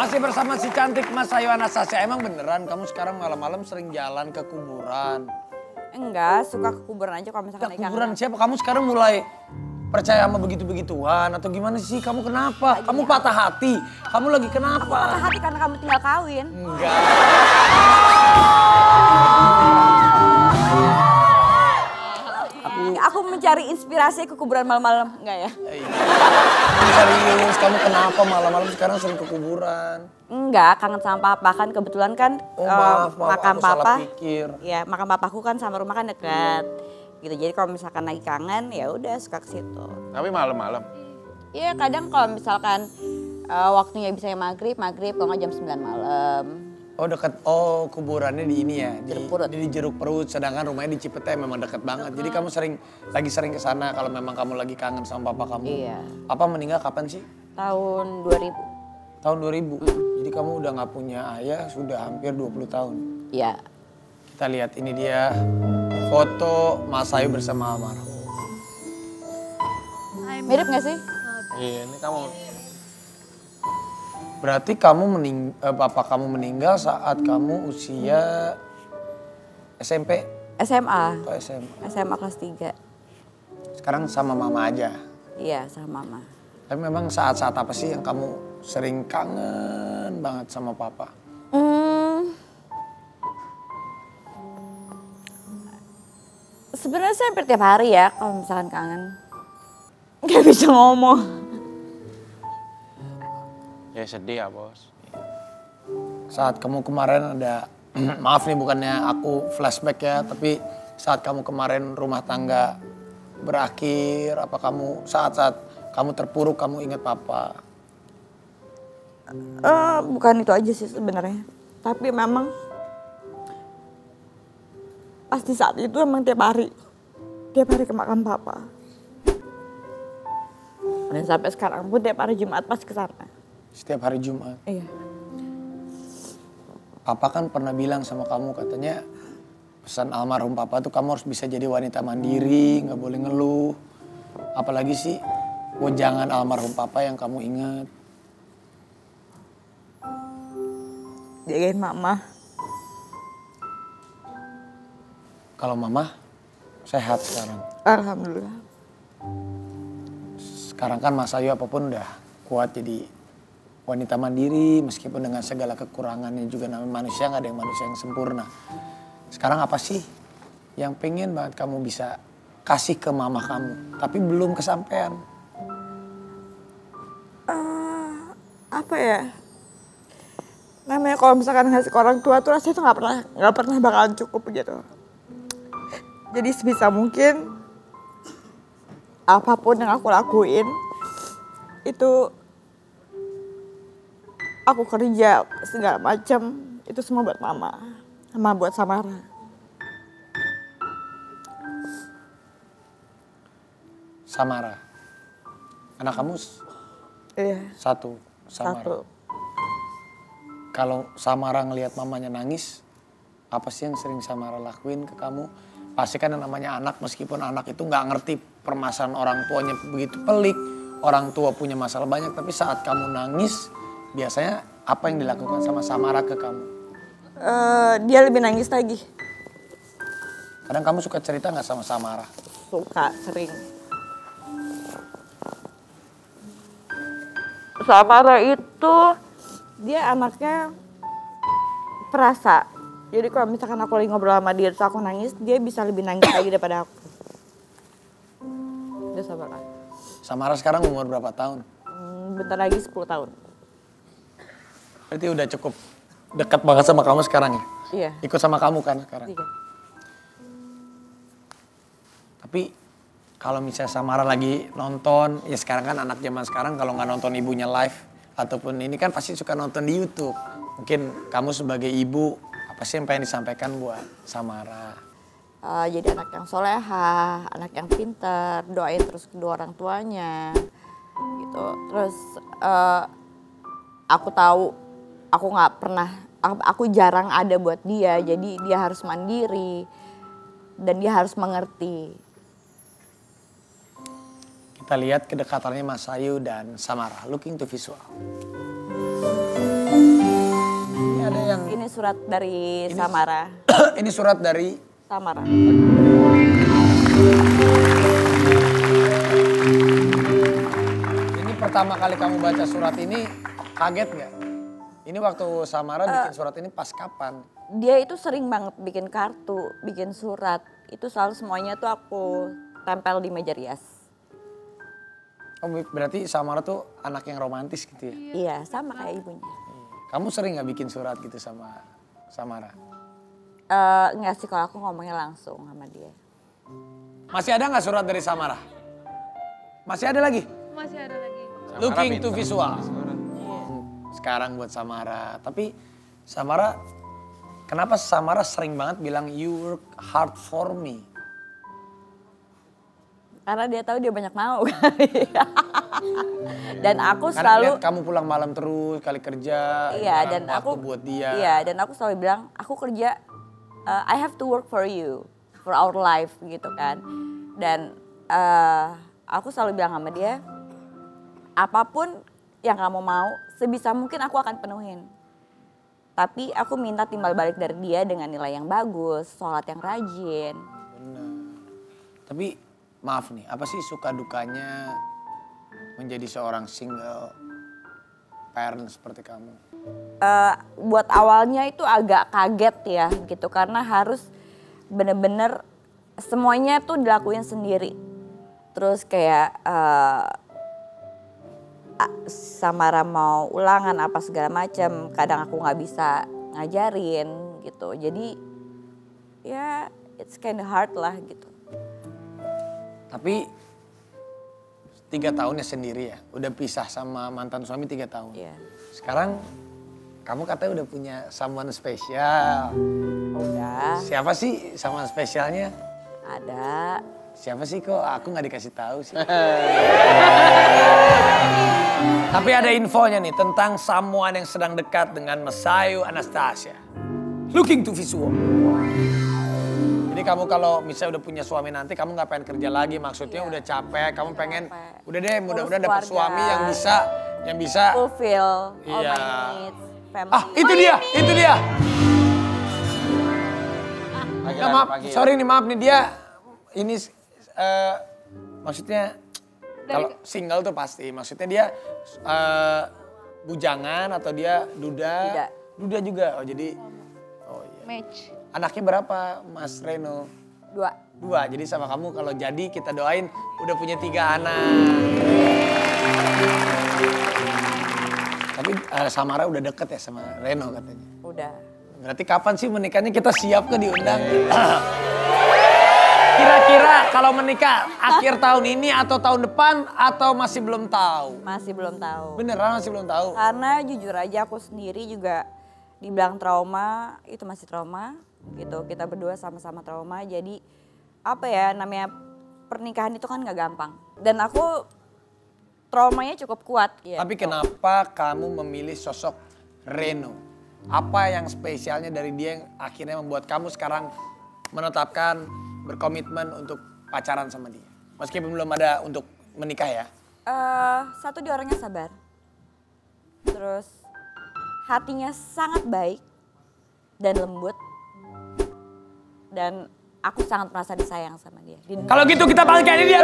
Masih bersama si cantik Mas Ayu Anastasia. Emang beneran kamu sekarang malam-malam sering jalan ke kuburan? Enggak, suka ke kuburan aja kalau misalkan Ke kuburan siapa? Kamu sekarang mulai percaya sama begitu-begituan atau gimana sih? Kamu kenapa? Kamu patah hati? Kamu lagi kenapa? Aku patah hati karena kamu tinggal kawin. Enggak. Aku mencari inspirasi ke kuburan malam-malam, enggak ya? Serius, kamu kenapa malam-malam sekarang sering ke kuburan? Enggak, kangen sama papa kan kebetulan kan Maaf, makam aku salah papa. pikir. Ya, makam papaku kan sama rumah kan dekat. Gitu. Jadi kalau misalkan lagi kangen ya udah suka ke situ. Tapi malam-malam. Iya, kadang kalau misalkan waktunya bisa maghrib kalau nggak jam 9 malam. Oh dekat, oh kuburannya di ini ya, Jeruk Purut. di Jeruk Perut, sedangkan rumahnya di Cipete memang dekat banget. Jadi kamu lagi sering ke sana kalau memang kamu lagi kangen sama papa kamu. Iya. Papa meninggal kapan sih? Tahun 2000. Tahun 2000. Jadi kamu udah nggak punya ayah sudah hampir 20 tahun. Iya. Kita lihat ini dia foto Mas Ayu bersama almarhum. Mirip nggak sih? Iya, ini kamu. Berarti papa kamu meninggal saat kamu usia SMP SMA. atau SMA? SMA kelas 3. Sekarang sama mama aja. Iya, sama mama. Tapi memang saat-saat apa sih yang kamu sering kangen banget sama papa? Sebenarnya saya hampir tiap hari ya kalau misalkan kangen. Gak bisa ngomong. Ya sedih ya bos. Saat kamu kemarin ada, maaf nih bukannya aku flashback ya, tapi saat kamu kemarin rumah tangga berakhir, apa kamu saat-saat kamu terpuruk kamu ingat papa? Bukan itu aja sih sebenarnya. Tapi memang pasti saat itu emang tiap hari ke makam papa. Dan sampai sekarang pun tiap hari Jumat pas ke sana. Setiap hari Jumat. Iya. Papa kan pernah bilang sama kamu katanya pesan almarhum papa tuh kamu harus bisa jadi wanita mandiri, nggak boleh ngeluh. Apalagi sih wejangan almarhum papa yang kamu ingat. Jagain mama. Kalau mama sehat sekarang. Alhamdulillah. Sekarang kan Mas Ayu apapun udah kuat jadi wanita mandiri meskipun dengan segala kekurangannya juga namanya manusia, nggak ada yang manusia yang sempurna. Sekarang apa sih yang pengen banget kamu bisa kasih ke mama kamu tapi belum kesampaian? Apa ya? Namanya kalau misalkan ngasih ke orang tua tuh rasanya tuh nggak pernah bakalan cukup gitu. Jadi sebisa mungkin apapun yang aku lakuin itu aku kerja segala macam itu semua buat mama sama buat Samara. Samara, anak kamu Iya. satu, Samara. Satu. Kalau Samara ngelihat mamanya nangis, apa sih yang sering Samara lakuin ke kamu? Pasti kan yang namanya anak, meskipun anak itu nggak ngerti permasalahan orang tuanya begitu pelik, orang tua punya masalah banyak, tapi saat kamu nangis, biasanya apa yang dilakukan sama Samara ke kamu? Dia lebih nangis lagi. Kadang kamu suka cerita nggak sama Samara? Suka, sering. Samara itu dia anaknya perasa. Jadi kalau misalkan aku lagi ngobrol sama dia terus aku nangis, dia bisa lebih nangis lagi daripada aku. Dia Samara. Samara sekarang umur berapa tahun? Bentar lagi 10 tahun. Berarti udah cukup dekat banget sama kamu sekarang ya? Iya. Ikut sama kamu kan sekarang? Iya. Tapi kalau misalnya Samara lagi nonton, ya sekarang kan anak zaman sekarang kalau nggak nonton ibunya live ataupun ini kan pasti suka nonton di YouTube. Mungkin kamu sebagai ibu, apa sih yang pengen disampaikan buat Samara? Jadi anak yang soleha, anak yang pintar, doain terus kedua orang tuanya, gitu. Terus aku tahu aku nggak pernah, aku jarang ada buat dia, jadi dia harus mandiri dan dia harus mengerti. Kita lihat kedekatannya Mas Ayu dan Samara. Looking to visual. yang Ini surat dari Samara. ini surat dari Samara. ini pertama kali kamu baca surat ini kaget nggak? Ini waktu Samara bikin surat ini pas kapan? Dia itu sering banget bikin kartu, bikin surat. Itu selalu semuanya tuh aku tempel di meja rias. Oh, berarti Samara tuh anak yang romantis gitu ya? Iya, sama kayak ibunya. Kamu sering nggak bikin surat gitu sama Samara? Enggak sih kalau aku ngomongnya langsung sama dia. Masih ada nggak surat dari Samara? Masih ada lagi? Masih ada lagi. Looking to pintar. visual. Surat. Sekarang buat Samara. Tapi Samara, kenapa Samara sering banget bilang you work hard for me? Karena dia tahu dia banyak mau. Dan aku Karena selalu lihat kamu pulang malam terus, kali kerja, iya jarang dan waktu aku buat dia. Iya, dan aku selalu bilang aku kerja I have to work for you, for our life gitu kan. Dan aku selalu bilang sama dia apapun yang kamu mau sebisa mungkin aku akan penuhin. Tapi aku minta timbal balik dari dia dengan nilai yang bagus, sholat yang rajin. Benar. Tapi maaf nih, apa sih suka dukanya menjadi seorang single parent seperti kamu? Buat awalnya itu agak kaget ya gitu karena harus bener-bener semuanya tuh dilakuin sendiri. Terus kayak Samara mau ulangan apa segala macam, kadang aku nggak bisa ngajarin gitu. Jadi ya it's kind of hard lah gitu. Tapi 3 tahunnya sendiri ya, udah pisah sama mantan suami 3 tahun. Iya. Sekarang kamu katanya udah punya someone spesial. Udah Siapa sih someone spesialnya? ada. Siapa sih kok aku nggak dikasih tahu sih. Tapi ada infonya nih tentang someone yang sedang dekat dengan Masayu Anastasia. Looking to visual. Jadi kamu kalau misalnya udah punya suami nanti kamu nggak pengen kerja lagi, maksudnya udah capek, kamu pengen udah deh mudah-mudahan dapat Urus suami keluarga. yang bisa Fulfill all Iya. my needs, family. Ah, itu dia. Pagi Ya, lagi, maaf, pagi ya. sorry nih maaf nih dia ini maksudnya kalau single tuh pasti maksudnya dia bujangan atau dia duda? Duda juga. Oh jadi Match. anaknya berapa Mas Reno? 2. 2. Jadi sama kamu kalau jadi kita doain udah punya 3 anak. Tapi Samara udah deket ya sama Reno katanya. Udah. Berarti kapan sih menikahnya kita siap ke diundang? Kira-kira kalau menikah akhir tahun ini atau tahun depan atau masih belum tahu? Masih belum tahu. Beneran masih belum tahu? Karena jujur aja aku sendiri juga dibilang trauma, itu masih trauma gitu. Kita berdua sama-sama trauma. Jadi apa ya namanya pernikahan itu kan gak gampang. Dan aku traumanya cukup kuat. Gitu. Tapi kenapa kamu memilih sosok Reno? Apa yang spesialnya dari dia yang akhirnya membuat kamu sekarang menetapkan berkomitmen untuk pacaran sama dia? Meskipun belum ada untuk menikah ya? Satu dia orangnya sabar. Terus hatinya sangat baik dan lembut. Dan aku sangat merasa disayang sama dia. Kalau gitu kita panggilkan ini dia.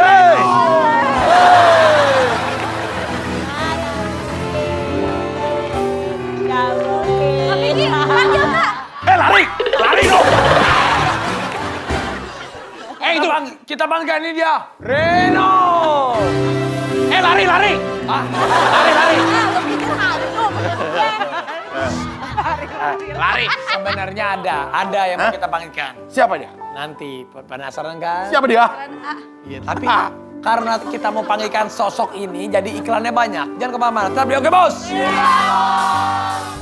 Gak mungkin. Panggil Kak. Lari dong. Itu kita panggilkan ini dia. Reno. Lari. Lari. Lu pikir hantu. Lari. Sebenarnya ada yang mau kita panggilkan. Siapa dia? Nanti penasaran kan? Siapa dia? Iya, tapi karena kita mau panggilkan sosok ini, jadi iklannya banyak. Jangan kemana-mana. Tetap di Oke Bos.